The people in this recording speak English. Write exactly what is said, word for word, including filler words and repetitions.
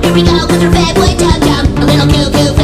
Here we go, cause we're fat boy dum dum. A little goo goo